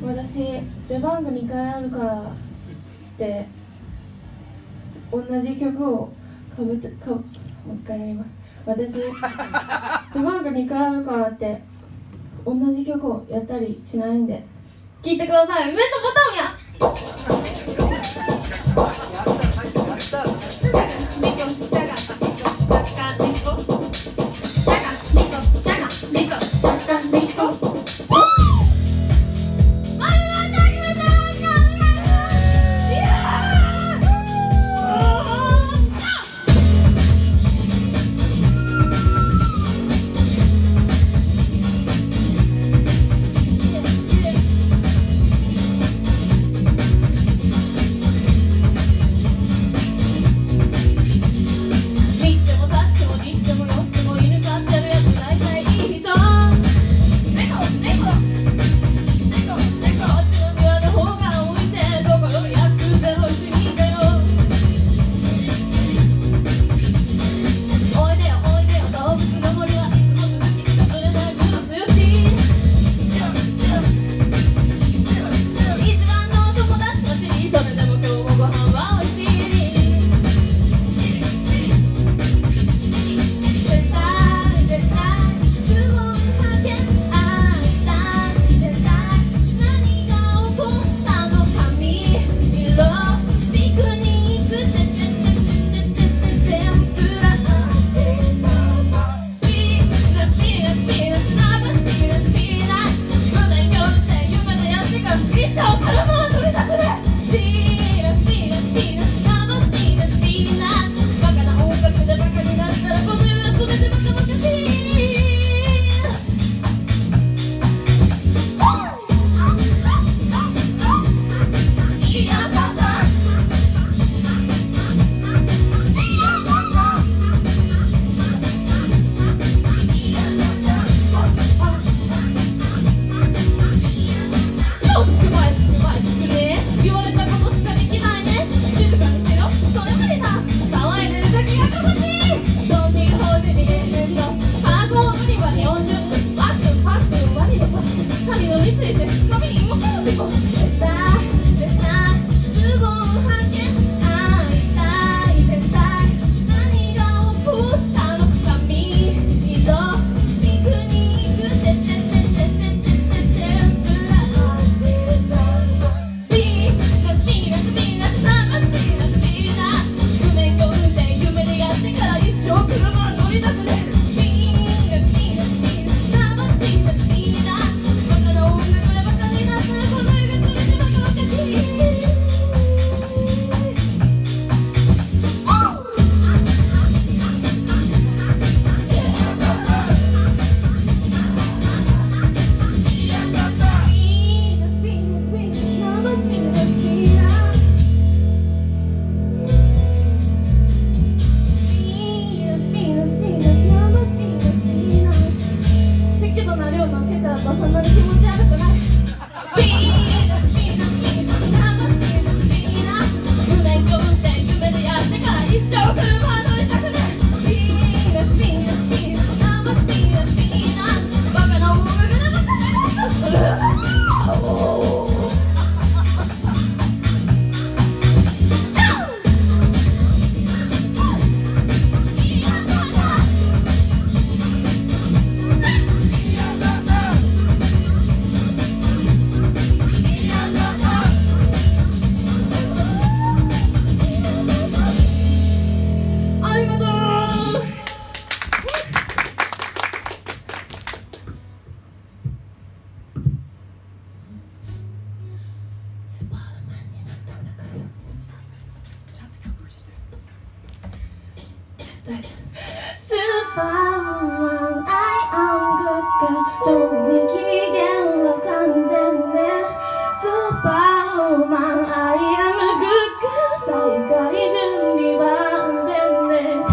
私出番が2回あるからって同じ曲をもう一回やります。私出番が2回あるからって同じ曲をやったりしないんで聴いてください。メソポタミスーパーマン I am good か賞味期限は3000年スーパーマン I am good か再開準備万全です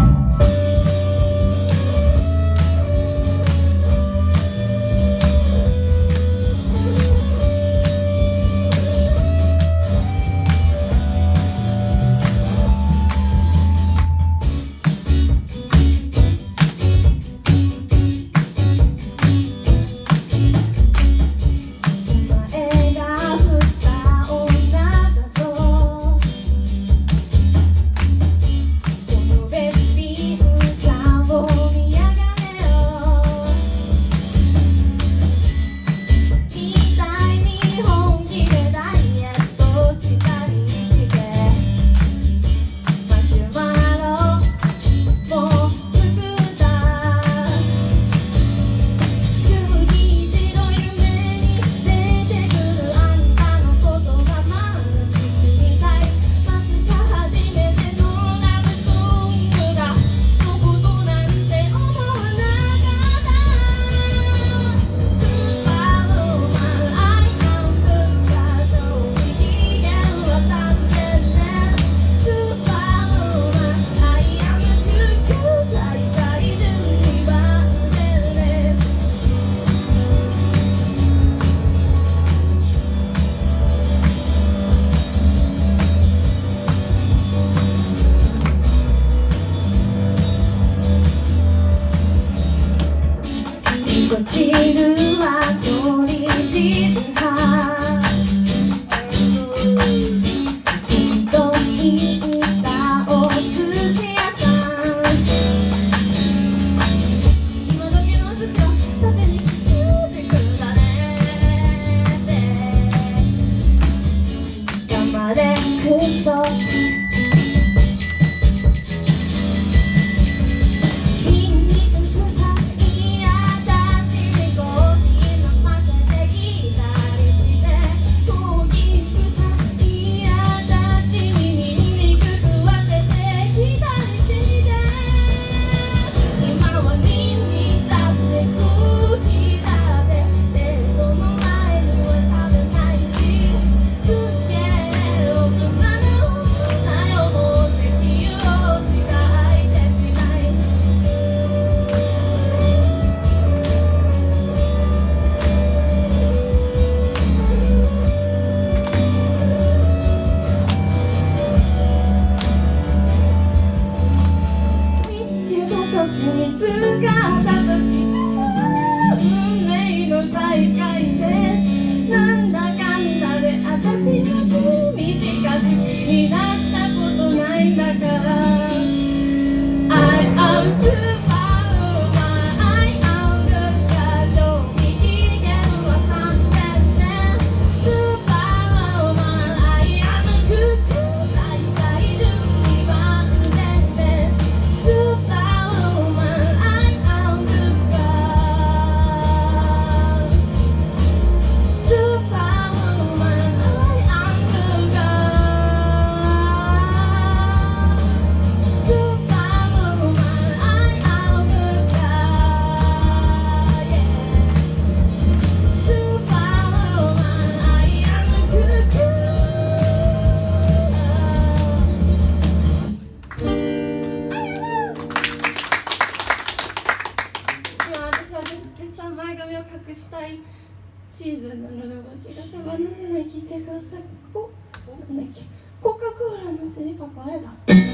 したいシーズンなので私が手放せない。聞いてください。なんだっけ、コカ・コーラのスリッパか、あれだ。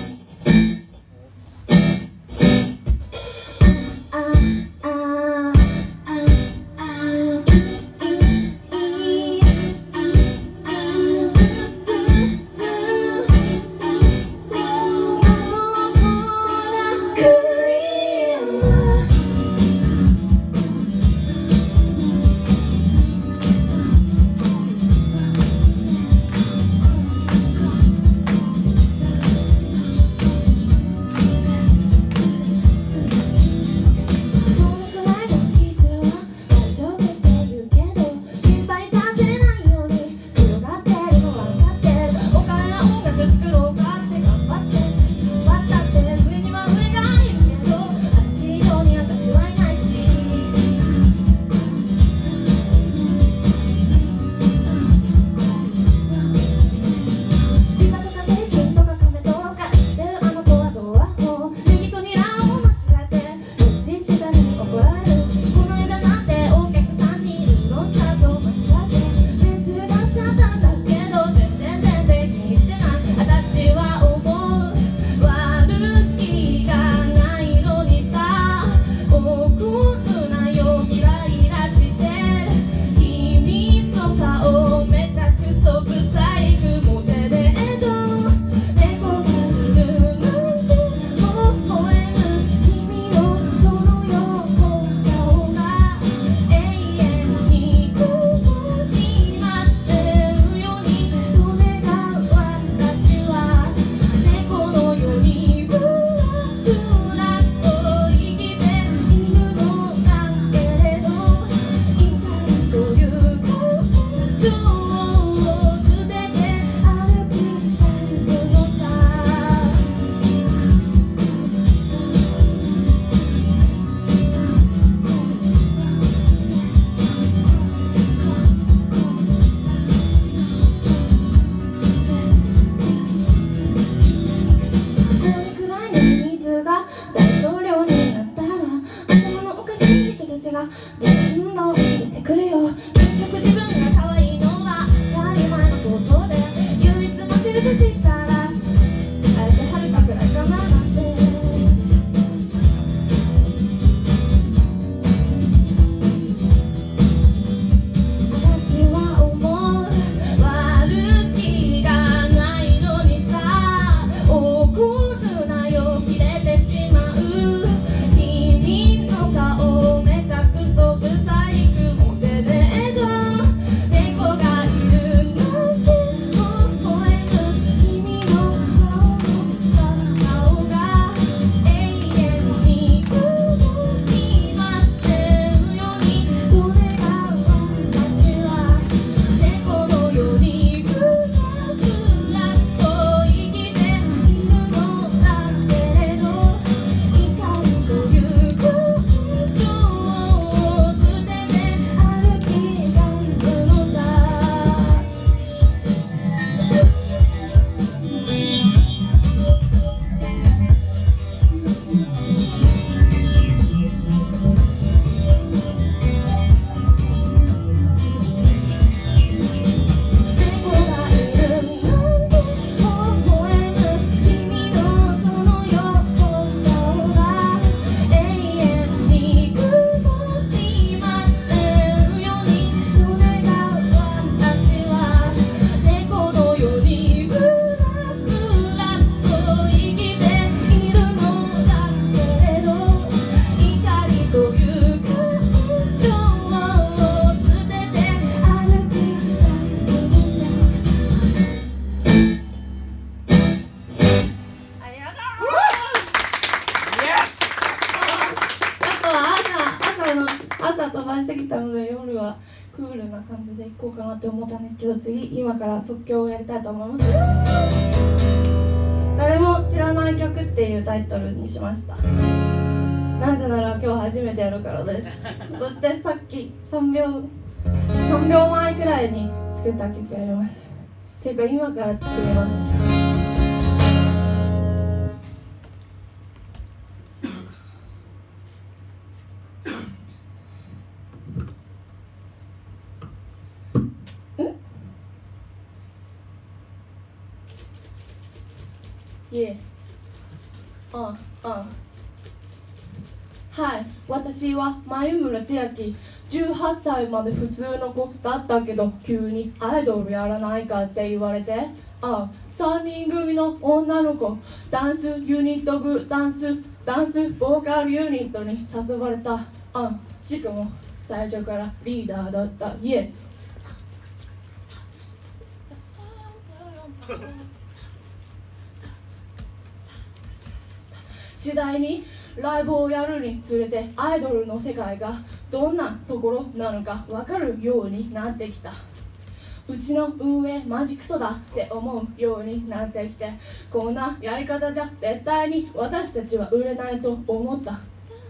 クールな感じでいこうかなって思ったんですけど、今から即興をやりたいと思います。誰も知らない曲っていうタイトルにしました。なぜなら今日初めてやるからです。そしてさっき3秒前くらいに作った曲やります。っていうか今から作ります。 はい、私は眉村千秋。18歳まで普通の子だったけど、急にアイドルやらないかって言われて、3人組の女の子、ダンスユニットダンスボーカルユニットに誘われた。しかも最初からリーダーだった。次第にライブをやるにつれてアイドルの世界がどんなところなのか分かるようになってきた。うちの運営マジクソだって思うようになってきて、こんなやり方じゃ絶対に私たちは売れないと思った。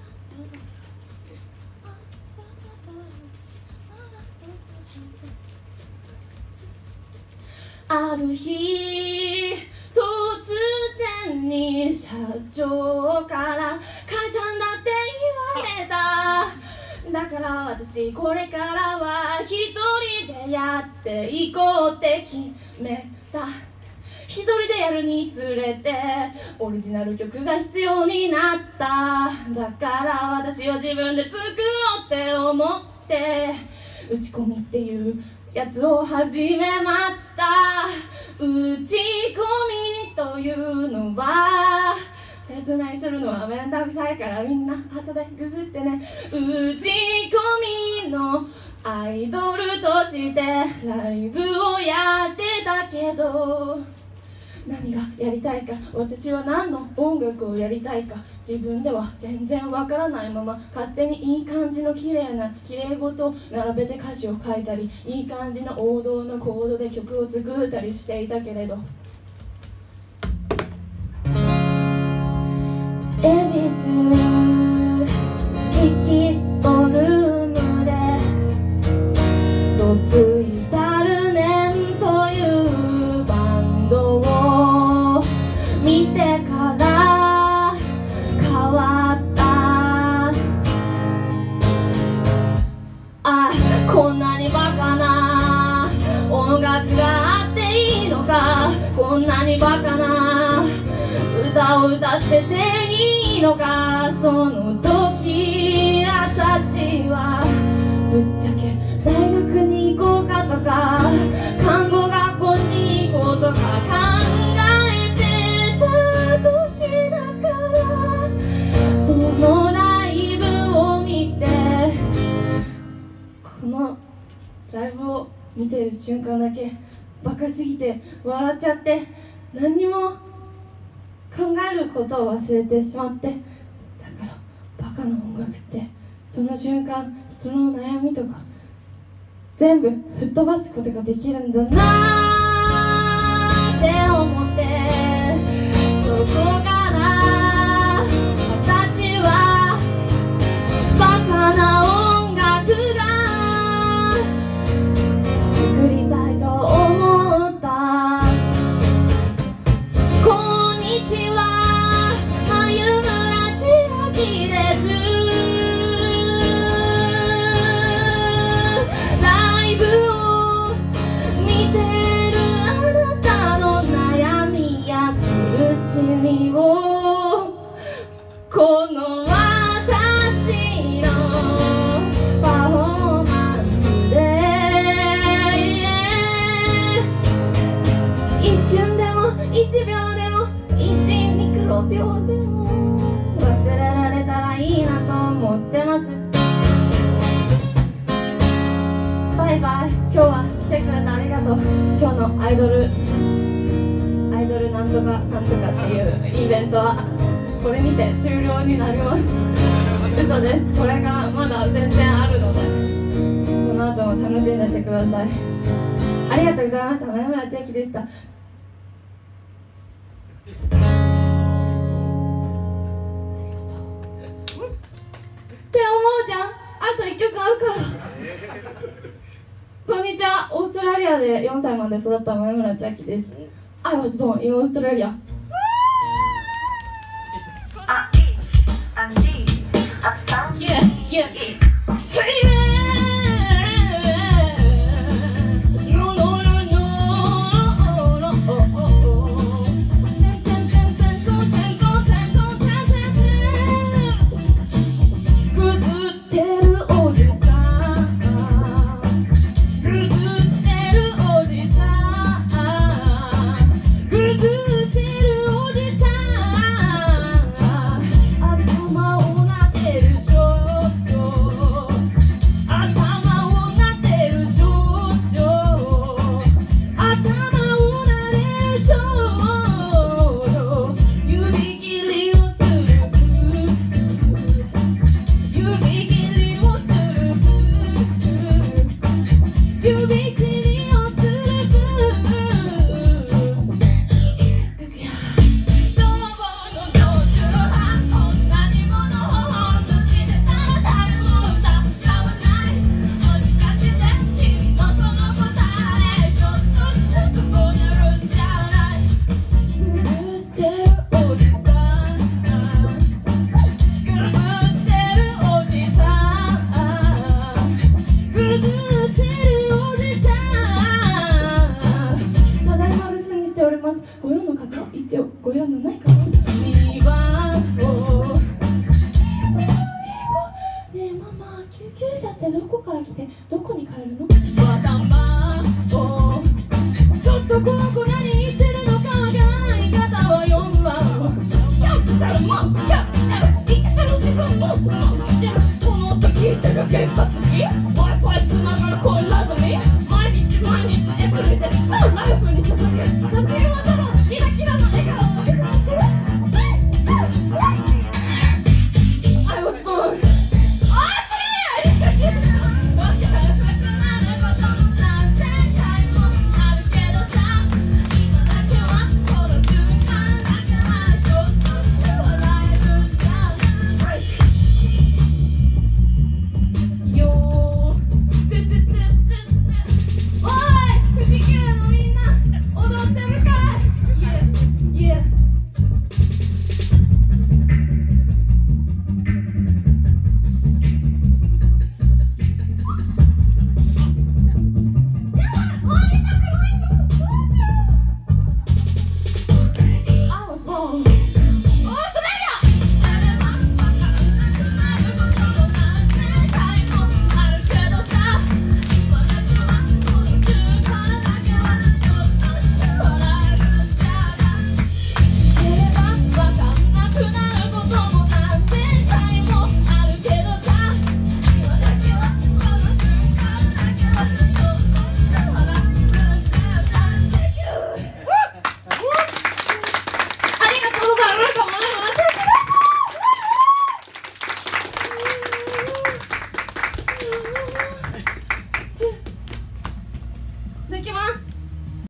ある日突然に社長から解散だって言われた。だから私これからは一人でやっていこうって決めた。一人でやるにつれてオリジナル曲が必要になった。だから私は自分で作ろうって思って打ち込みっていうやつを始めました。打ち込みというのは説明するのはめんどくさいからみんな後でググってね。打ち込みのアイドルとしてライブをやってたけど、何がやりたいか、私は何の音楽をやりたいか自分では全然わからないまま、勝手にいい感じの綺麗事を並べて歌詞を書いたり、いい感じの王道のコードで曲を作ったりしていたけれど、恵比寿リキッドルームでどついたるねんというバンドを見てから変わった。こんなにバカな音楽があっていいのか、こんなにバカな歌を歌ってていいのか。その時私はぶっちゃけ大学に行こうかとか看護学校に行こうとか考えてた時だから、そのライブを見て、このライブを見てる瞬間だけバカすぎて笑っちゃって、何にも考えることを忘れてしまって、だからバカな音楽ってその瞬間人の悩みとか全部吹っ飛ばすことができるんだなって思って、そこから私はバカな音楽が作りたいと思った。こんにちは、眉村千秋です。ライブを見てるあなたの悩みや苦しみを、この私のパフォーマンスで一瞬でも1秒でも1ミクロ秒でも忘れられたらいいなと思ってます。バイバイ。今日は来てくれてありがとう。今日のアイドルなんとかなんとかっていうイベントはこれにて終了になります。嘘です。これがまだ全然あるので、この後も楽しんでってください。ありがとうございました。眉村千秋でした。って思うじゃん。あと1曲あるから。こんにちは。オーストラリアで4歳まで育った眉村千秋です。I was born in Australia. Yeah, yeah. No, no, no, no, no, no, oh, oh, oh. ってるおじさん、ただいま留守にしております。ご用の方、一応ご用のない方、2番を。ねえママ、救急車ってどこから来てどこに帰るの？3番を。ちょっとここ何言ってるのかわからない方は4番を。キャッタルもキャッタル生きてる自分もそうしてる、この音聞いてる結果付き。